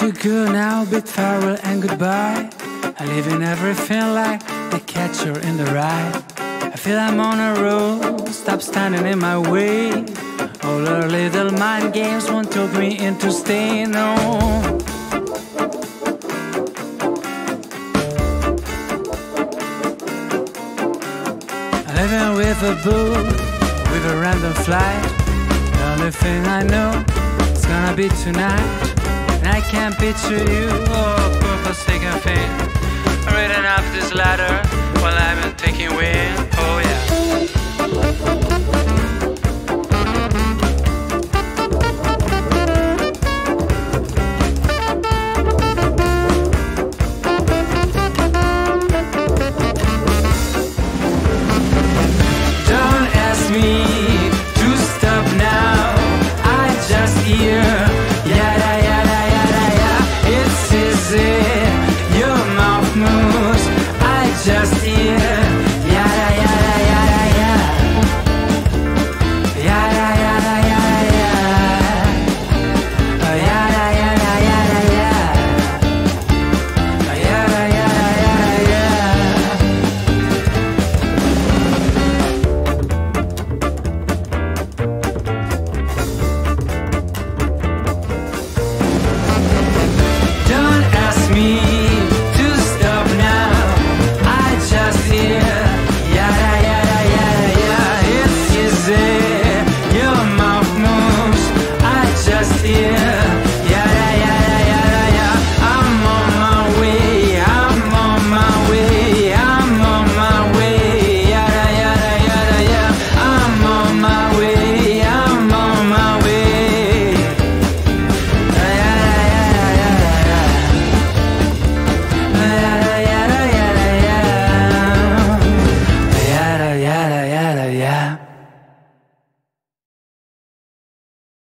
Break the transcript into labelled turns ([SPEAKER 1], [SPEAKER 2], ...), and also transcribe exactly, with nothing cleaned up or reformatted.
[SPEAKER 1] too good now, bid farewell and goodbye. I live in everything like the catcher in the rye. I feel I'm on a roll, stop standing in my way. All the little mind games won't talk me into staying, no. I'm living with a book, with a random flight. The only thing I know is gonna be tonight. And I can't picture you, oh, poor forsaken thing. I'm reading up this ladder while I've been taking wind, oh yeah. Don't ask me